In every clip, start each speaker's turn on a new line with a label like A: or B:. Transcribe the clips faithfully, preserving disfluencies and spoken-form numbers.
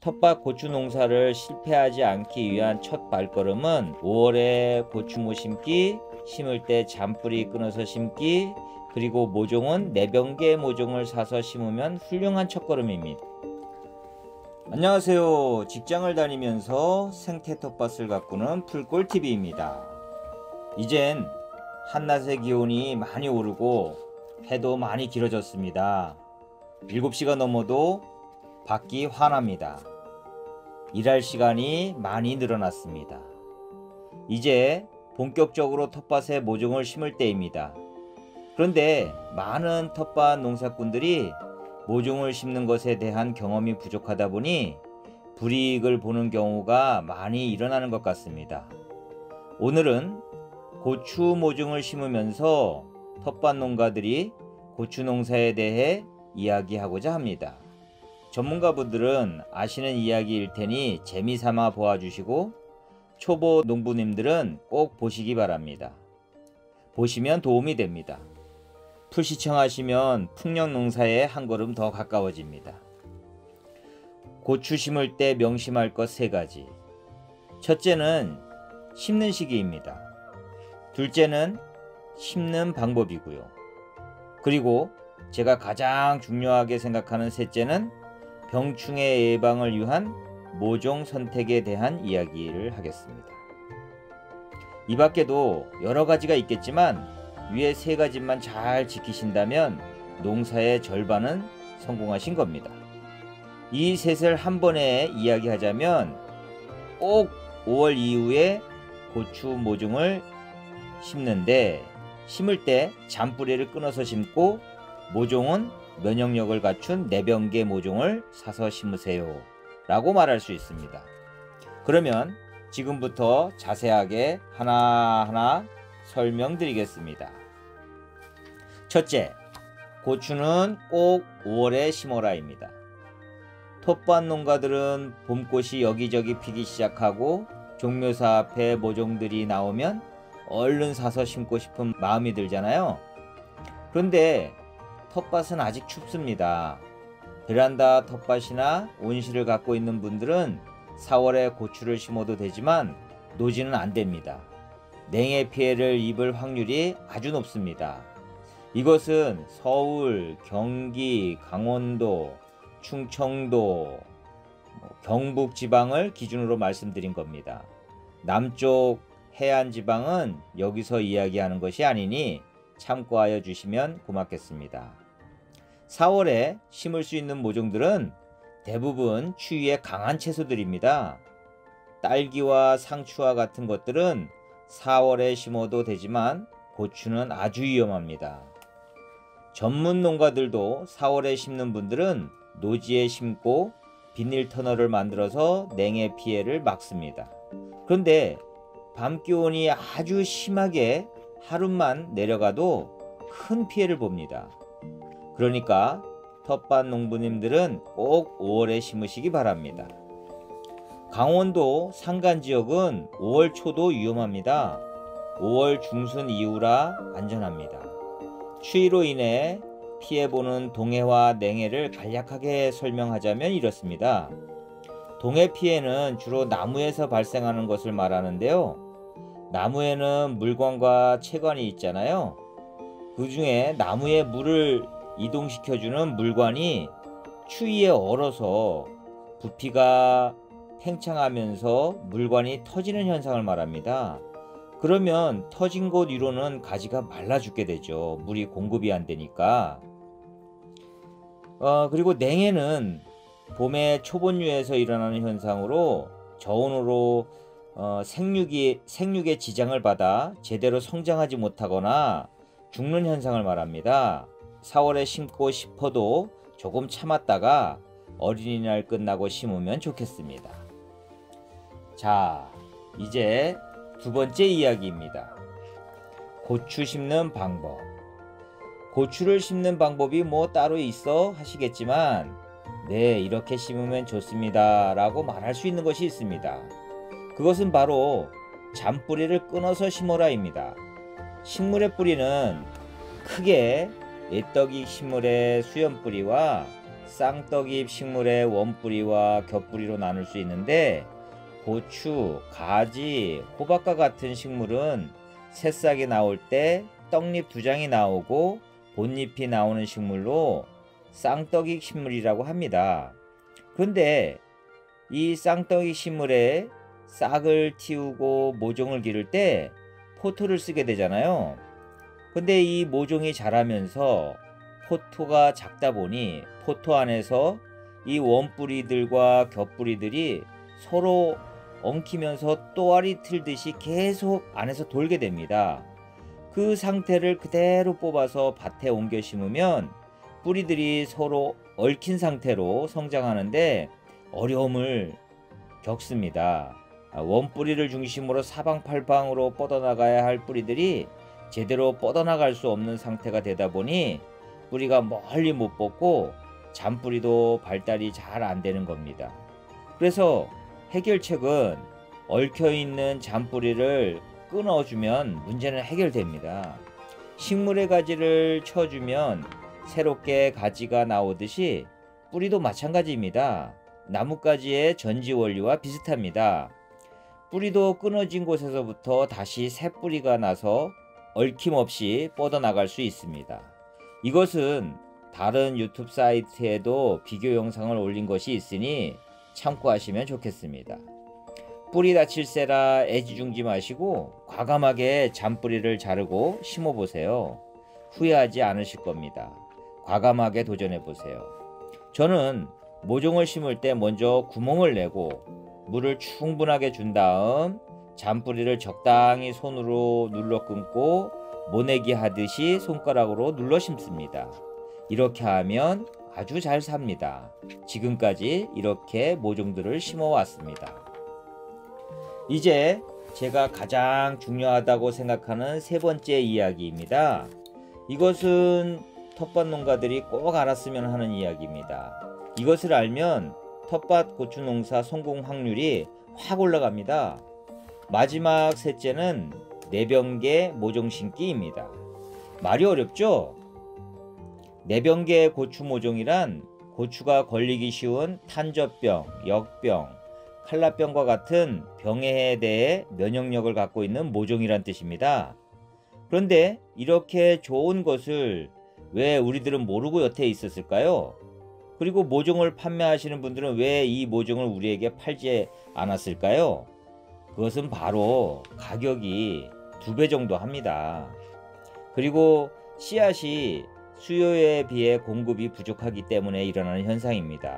A: 텃밭 고추 농사를 실패하지 않기 위한 첫 발걸음은 오월에 고추모 심기, 심을 때 잔뿌리 끊어서 심기, 그리고 모종은 내병계 모종을 사서 심으면 훌륭한 첫걸음입니다. 안녕하세요. 직장을 다니면서 생태 텃밭을 가꾸는 풀꿀티비입니다. 이젠 한낮의 기온이 많이 오르고 해도 많이 길어졌습니다. 일곱 시가 넘어도 밖이 환합니다. 일할 시간이 많이 늘어났습니다. 이제 본격적으로 텃밭에 모종을 심을 때입니다. 그런데 많은 텃밭 농사꾼들이 모종을 심는 것에 대한 경험이 부족하다 보니 불이익을 보는 경우가 많이 일어나는 것 같습니다. 오늘은 고추 모종을 심으면서 텃밭 농가들이 고추 농사에 대해 이야기하고자 합니다. 전문가분들은 아시는 이야기일 테니 재미삼아 보아주시고 초보 농부님들은 꼭 보시기 바랍니다. 보시면 도움이 됩니다. 풀시청하시면 풍년농사에 한 걸음 더 가까워집니다. 고추 심을 때 명심할 것 세 가지. 첫째는 심는 시기입니다. 둘째는 심는 방법이고요. 그리고 제가 가장 중요하게 생각하는 셋째는 병충해 예방을 위한 모종 선택에 대한 이야기를 하겠습니다. 이 밖에도 여러 가지가 있겠지만 위에 세 가지만 잘 지키신다면 농사의 절반은 성공하신 겁니다. 이 셋을 한 번에 이야기하자면 꼭 오월 이후에 고추 모종을 심는데 심을 때 잔뿌리를 끊어서 심고 모종은 면역력을 갖춘 내병계 모종을 사서 심으세요 라고 말할 수 있습니다. 그러면 지금부터 자세하게 하나하나 설명드리겠습니다. 첫째, 고추는 꼭 오월에 심어라입니다. 텃밭 농가들은 봄꽃이 여기저기 피기 시작하고 종묘사 앞에 모종들이 나오면 얼른 사서 심고 싶은 마음이 들잖아요. 그런데 텃밭은 아직 춥습니다. 베란다 텃밭이나 온실을 갖고 있는 분들은 사월에 고추를 심어도 되지만 노지는 안 됩니다. 냉해 피해를 입을 확률이 아주 높습니다. 이것은 서울, 경기, 강원도, 충청도, 경북 지방을 기준으로 말씀드린 겁니다. 남쪽 해안 지방은 여기서 이야기하는 것이 아니니 참고하여 주시면 고맙겠습니다. 사월에 심을 수 있는 모종들은 대부분 추위에 강한 채소들입니다. 딸기와 상추와 같은 것들은 사월에 심어도 되지만 고추는 아주 위험합니다. 전문 농가들도 사월에 심는 분들은 노지에 심고 비닐 터널을 만들어서 냉해 피해를 막습니다. 그런데 밤 기온이 아주 심하게 하루만 내려가도 큰 피해를 봅니다. 그러니까 텃밭 농부님들은 꼭 오월에 심으시기 바랍니다. 강원도 산간 지역은 오월 초도 위험합니다. 오월 중순 이후라 안전합니다. 추위로 인해 피해보는 동해와 냉해를 간략하게 설명하자면 이렇습니다. 동해 피해는 주로 나무에서 발생하는 것을 말하는데요. 나무에는 물관과 채관이 있잖아요. 그 중에 나무에 물을 이동시켜주는 물관이 추위에 얼어서 부피가 팽창하면서 물관이 터지는 현상을 말합니다. 그러면 터진 곳 위로는 가지가 말라 죽게 되죠. 물이 공급이 안 되니까. 어, 그리고 냉해는 봄의 초본류에서 일어나는 현상으로 저온으로 어, 생육이, 생육에 지장을 받아 제대로 성장하지 못하거나 죽는 현상을 말합니다. 사월에 심고 싶어도 조금 참았다가 어린이날 끝나고 심으면 좋겠습니다. 자, 이제 두 번째 이야기입니다. 고추 심는 방법. 고추를 심는 방법이 뭐 따로 있어 하시겠지만 네, 이렇게 심으면 좋습니다 라고 말할 수 있는 것이 있습니다. 그것은 바로 잔뿌리를 끊어서 심어라 입니다. 식물의 뿌리는 크게 예떡이 식물의 수염뿌리와 쌍떡잎 식물의 원뿌리와 겹뿌리로 나눌 수 있는데, 고추, 가지, 호박과 같은 식물은 새싹이 나올 때 떡잎 두 장이 나오고 본잎이 나오는 식물로 쌍떡잎 식물이라고 합니다. 그런데 이 쌍떡잎 식물에 싹을 틔우고 모종을 기를 때 포토를 쓰게 되잖아요. 근데 이 모종이 자라면서 포토가 작다 보니 포토 안에서 이 원뿌리들과 겹뿌리들이 서로 엉키면서 또아리 틀듯이 계속 안에서 돌게 됩니다. 그 상태를 그대로 뽑아서 밭에 옮겨 심으면 뿌리들이 서로 얽힌 상태로 성장하는데 어려움을 겪습니다. 원뿌리를 중심으로 사방팔방으로 뻗어나가야 할 뿌리들이 제대로 뻗어나갈 수 없는 상태가 되다 보니 뿌리가 멀리 못 뻗고 잔뿌리도 발달이 잘 안 되는 겁니다. 그래서 해결책은 얽혀있는 잔뿌리를 끊어주면 문제는 해결됩니다. 식물의 가지를 쳐주면 새롭게 가지가 나오듯이 뿌리도 마찬가지입니다. 나뭇가지의 전지 원리와 비슷합니다. 뿌리도 끊어진 곳에서부터 다시 새 뿌리가 나서 얽힘없이 뻗어나갈 수 있습니다. 이것은 다른 유튜브 사이트에도 비교 영상을 올린 것이 있으니 참고하시면 좋겠습니다. 뿌리 다칠세라 애지중지 마시고 과감하게 잔뿌리를 자르고 심어보세요. 후회하지 않으실 겁니다. 과감하게 도전해보세요. 저는 모종을 심을 때 먼저 구멍을 내고 물을 충분하게 준 다음 잔뿌리를 적당히 손으로 눌러 끊고 모내기 하듯이 손가락으로 눌러 심습니다. 이렇게 하면 아주 잘 삽니다. 지금까지 이렇게 모종들을 심어 왔습니다. 이제 제가 가장 중요하다고 생각하는 세 번째 이야기입니다. 이것은 텃밭 농가들이 꼭 알았으면 하는 이야기입니다. 이것을 알면 텃밭 고추 농사 성공 확률이 확 올라갑니다. 마지막 셋째는 내병계 모종 심기입니다. 말이 어렵죠? 내병계 고추 모종이란 고추가 걸리기 쉬운 탄저병, 역병, 칼라병과 같은 병에 대해 면역력을 갖고 있는 모종이란 뜻입니다. 그런데 이렇게 좋은 것을 왜 우리들은 모르고 여태 있었을까요? 그리고 모종을 판매하시는 분들은 왜 이 모종을 우리에게 팔지 않았을까요? 그것은 바로 가격이 두 배 정도 합니다. 그리고 씨앗이 수요에 비해 공급이 부족하기 때문에 일어나는 현상입니다.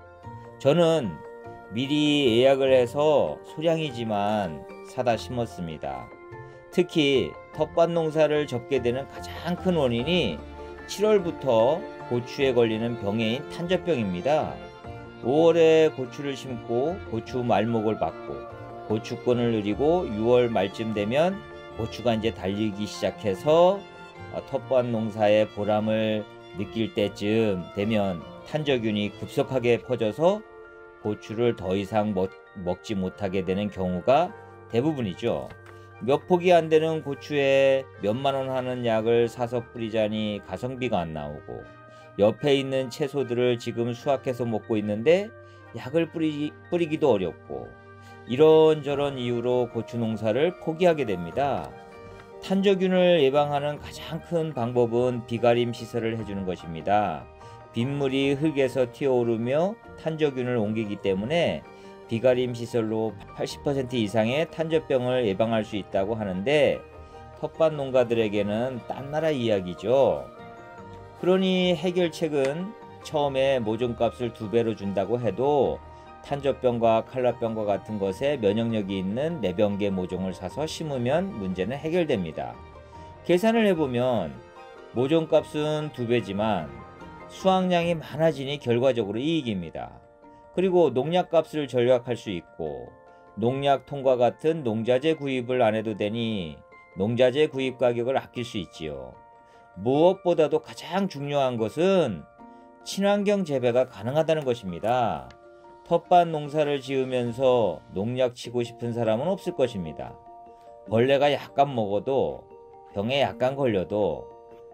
A: 저는 미리 예약을 해서 소량이지만 사다 심었습니다. 특히 텃밭 농사를 접게 되는 가장 큰 원인이 칠월부터 고추에 걸리는 병해인 탄저병입니다. 오월에 고추를 심고 고추 말목을 받고 고추권을 누리고 유월 말쯤 되면 고추가 이제 달리기 시작해서 텃밭 농사의 보람을 느낄 때쯤 되면 탄저균이 급속하게 퍼져서 고추를 더 이상 먹, 먹지 못하게 되는 경우가 대부분이죠. 몇 폭이 안 되는 고추에 몇만 원 하는 약을 사서 뿌리자니 가성비가 안 나오고, 옆에 있는 채소들을 지금 수확해서 먹고 있는데 약을 뿌리, 뿌리기도 어렵고, 이런저런 이유로 고추 농사를 포기하게 됩니다. 탄저균을 예방하는 가장 큰 방법은 비가림 시설을 해주는 것입니다. 빗물이 흙에서 튀어오르며 탄저균을 옮기기 때문에 비가림 시설로 팔십 퍼센트 이상의 탄저병을 예방할 수 있다고 하는데, 텃밭 농가들에게는 딴 나라 이야기죠. 그러니 해결책은 처음에 모종값을 두 배로 준다고 해도 탄저병과 칼라병과 같은 것에 면역력이 있는 내병계 모종을 사서 심으면 문제는 해결됩니다. 계산을 해보면 모종값은 두 배지만 수확량이 많아지니 결과적으로 이익입니다. 그리고 농약값을 절약할 수 있고, 농약통과 같은 농자재 구입을 안 해도 되니 농자재 구입 가격을 아낄 수 있지요. 무엇보다도 가장 중요한 것은 친환경 재배가 가능하다는 것입니다. 텃밭 농사를 지으면서 농약 치고 싶은 사람은 없을 것입니다. 벌레가 약간 먹어도, 병에 약간 걸려도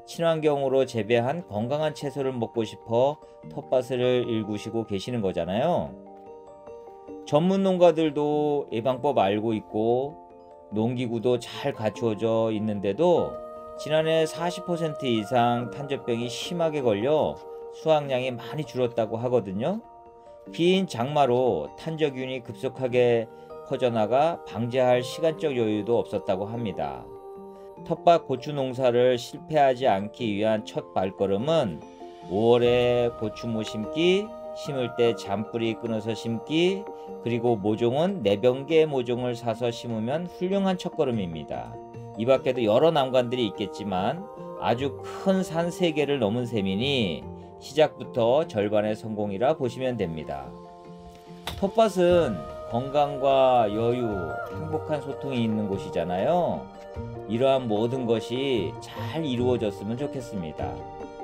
A: 친환경으로 재배한 건강한 채소를 먹고 싶어 텃밭을 일구시고 계시는 거잖아요. 전문 농가들도 이 방법 알고 있고 농기구도 잘 갖추어져 있는데도 지난해 사십 퍼센트 이상 탄저병이 심하게 걸려 수확량이 많이 줄었다고 하거든요. 빈 장마로 탄저균이 급속하게 퍼져나가 방제할 시간적 여유도 없었다고 합니다. 텃밭 고추 농사를 실패하지 않기 위한 첫 발걸음은 오월에 고추모 심기, 심을 때 잔뿌리 끊어서 심기, 그리고 모종은 내병계 모종을 사서 심으면 훌륭한 첫걸음입니다. 이 밖에도 여러 난관들이 있겠지만 아주 큰 산 세 개를 넘은 셈이니 시작부터 절반의 성공이라 보시면 됩니다. 텃밭은 건강과 여유, 행복한 소통이 있는 곳이잖아요. 이러한 모든 것이 잘 이루어졌으면 좋겠습니다.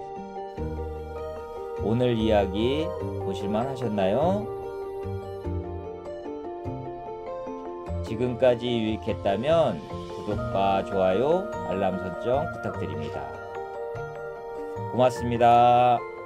A: 오늘 이야기 보실만 하셨나요? 지금까지 유익했다면 구독과 좋아요, 알람 설정 부탁드립니다. 고맙습니다.